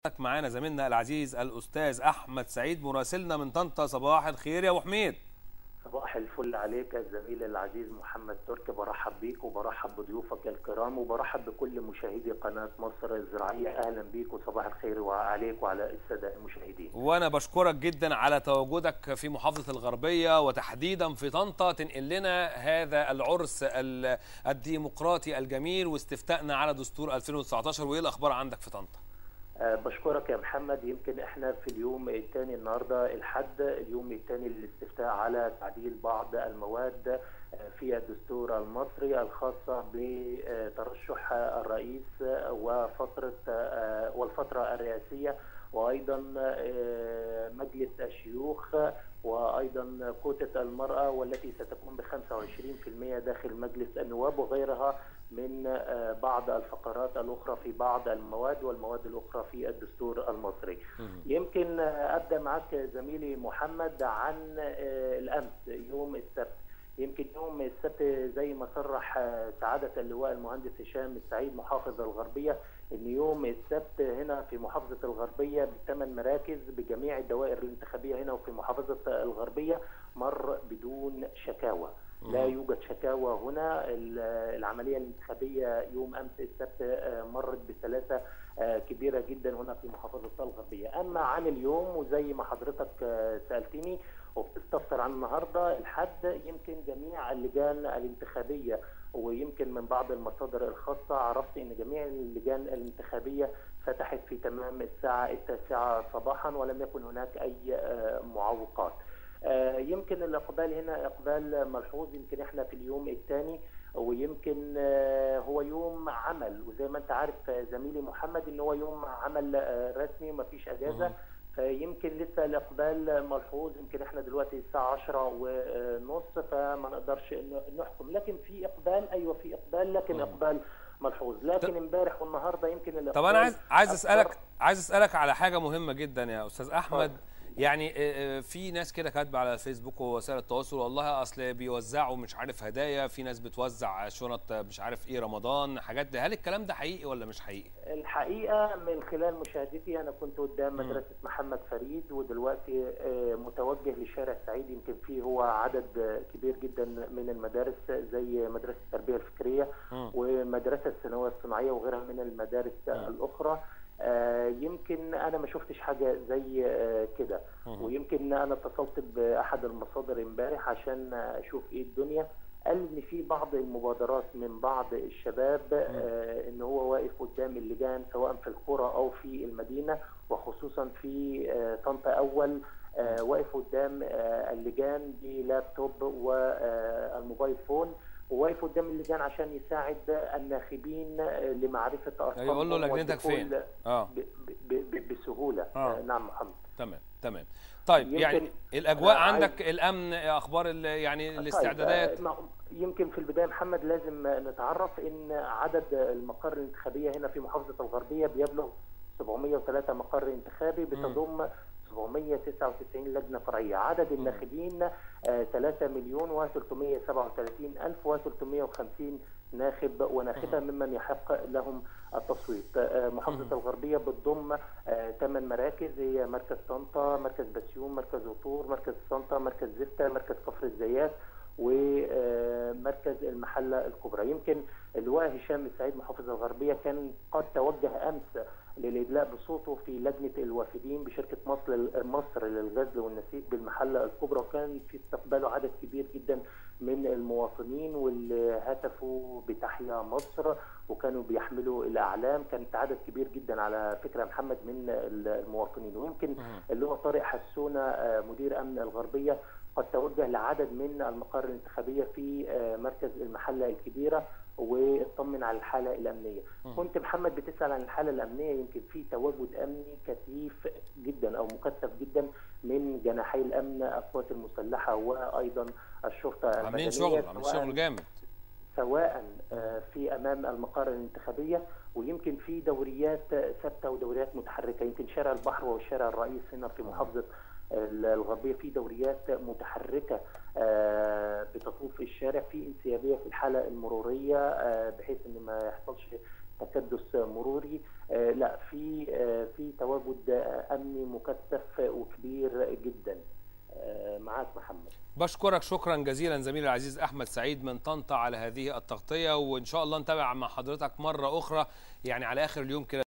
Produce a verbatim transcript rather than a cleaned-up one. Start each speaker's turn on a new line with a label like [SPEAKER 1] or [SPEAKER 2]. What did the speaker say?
[SPEAKER 1] معانا زميلنا العزيز الأستاذ أحمد سعيد مراسلنا من طنطا. صباح الخير يا أبو حميد.
[SPEAKER 2] صباح الفل عليك يا الزميل العزيز محمد تركي، برحب بيك وبرحب بضيوفك الكرام وبرحب بكل مشاهدي قناة مصر الزراعية. أهلا بيك وصباح الخير عليك وعلى السادة المشاهدين.
[SPEAKER 1] وأنا بشكرك جدا على تواجدك في محافظة الغربية وتحديدا في طنطا، تنقل لنا هذا العرس الديمقراطي الجميل واستفتائنا على دستور ألفين وتسعتاشر. وإيه الأخبار عندك في طنطا؟
[SPEAKER 2] أه بشكرك يا محمد. يمكن احنا في اليوم الثاني النهارده الحد اليوم الثاني للاستفتاء على تعديل بعض المواد في الدستور المصري الخاصه بترشح الرئيس وفتره والفتره الرئاسيه، وايضا مجلس الشيوخ، وايضا كوتة المرأة والتي ستكون ب خمسة وعشرين بالمئة داخل مجلس النواب، وغيرها من بعض الفقرات الاخرى في بعض المواد والمواد الاخرى في الدستور المصري. يمكن ابدا معك زميلي محمد عن الامس يوم السبت. يمكن يوم السبت زي ما صرح سعاده اللواء المهندس هشام السعيد محافظ الغربيه ان يوم السبت هنا في محافظه الغربيه بثمان مراكز بجميع الدوائر الانتخابيه هنا وفي محافظه الغربيه مر بدون شكاوى. لا يوجد شكاوى هنا. العمليه الانتخابيه يوم امس السبت مرت بسلاسه كبيره جدا هنا في محافظه الغربيه. اما عن اليوم وزي ما حضرتك سالتني وبتستفسر عن النهارده الحد، يمكن جميع اللجان الانتخابيه ويمكن من بعض المصادر الخاصه عرفت ان جميع اللجان الانتخابيه فتحت في تمام الساعه التاسعه صباحا ولم يكن هناك اي معوقات. يمكن الاقبال هنا اقبال ملحوظ. يمكن احنا في اليوم الثاني ويمكن هو يوم عمل، وزي ما انت عارف زميلي محمد ان هو يوم عمل رسمي ما فيش اجازه، فيمكن لسه الاقبال ملحوظ. يمكن احنا دلوقتي الساعه عشرة ونص فما نقدرش نحكم، لكن في اقبال. ايوه في اقبال لكن اقبال ملحوظ. لكن امبارح والنهارده يمكن الاقبال.
[SPEAKER 1] طب انا عايز عايز اسالك عايز اسالك على حاجه مهمه جدا يا استاذ احمد. يعني في ناس كده كاتبه على الفيسبوك ووسائل التواصل والله اصل بيوزعوا مش عارف هدايا، في ناس بتوزع شنط مش عارف ايه رمضان حاجات ده، هل الكلام ده حقيقي ولا مش حقيقي؟
[SPEAKER 2] الحقيقه من خلال مشاهدتي انا كنت قدام مدرسه محمد فريد ودلوقتي متوجه لشارع سعيد. يمكن فيه هو عدد كبير جدا من المدارس زي مدرسه التربيه الفكريه ومدرسه الثانويه الصناعيه وغيرها من المدارس الاخرى. آه يمكن انا ما شفتش حاجه زي آه كده، ويمكن انا اتصلت باحد المصادر امبارح عشان اشوف ايه الدنيا. قال ان في بعض المبادرات من بعض الشباب آه ان هو واقف قدام اللجان سواء في القرى او في المدينه، وخصوصا في آه طنطا اول آه واقف قدام آه اللجان بلابتوب والموبايل فون، وواقف قدام اللجان عشان يساعد الناخبين لمعرفه ارقامهم.
[SPEAKER 1] يقول له لجنتك فين؟
[SPEAKER 2] اه بسهوله. آه. نعم محمد.
[SPEAKER 1] تمام تمام. طيب يعني الاجواء عندك الامن اخبار يعني الاستعدادات؟
[SPEAKER 2] طيب يمكن في البدايه محمد لازم نتعرف ان عدد المقار الانتخابيه هنا في محافظه الغربيه بيبلغ سبعمئة وثلاثة مقر انتخابي بتضم سبعمئة وتسعة وتسعين لجنه فرعيه. عدد الناخبين ثلاثة مليون وثلاثمئة وسبعة وثلاثين ألف وثلاثمئة وخمسين ناخب وناخبه ممن يحق لهم التصويت. محافظه الغربيه بتضم ثمان مراكز هي مركز طنطا، مركز بسيون، مركز وطور، مركز طنطا، مركز زفته، مركز كفر الزيات، ومركز المحله الكبرى. يمكن اللواء هشام السعيد محافظ الغربيه كان قد توجه امس للادلاء بصوته في لجنه الوافدين بشركه مصر مصر للغزل والنسيج بالمحله الكبرى، وكان في استقباله عدد كبير جدا من المواطنين واللي هتفوا بتحيا مصر وكانوا بيحملوا الاعلام. كانت عدد كبير جدا على فكره محمد من المواطنين. ويمكن اللواء طارق حسونه مدير امن الغربيه قد توجه لعدد من المقار الانتخابيه في مركز المحله الكبيره واطمن على الحاله الامنيه. كنت محمد بتسال عن الحاله الامنيه. يمكن في تواجد امني كثيف جدا او مكثف جدا من جناحي الامن القوات المسلحه وايضا الشرطه المدنيه.
[SPEAKER 1] عاملين شغل عاملين شغل جامد
[SPEAKER 2] سواء في امام المقار الانتخابيه ويمكن في دوريات ثابته ودوريات متحركه. يمكن شارع البحر والشارع الرئيس هنا في محافظه الغربيه في دوريات متحركه بتطوف الشارع، في انسيابيه في الحاله المروريه بحيث ان ما يحصلش تكدس مروري. لا، في في تواجد امني مكثف وكبير جدا. معاك محمد.
[SPEAKER 1] بشكرك شكرا جزيلا زميلي العزيز احمد سعيد من طنطا على هذه التغطيه، وان شاء الله نتابع مع حضرتك مره اخرى يعني على اخر اليوم كده.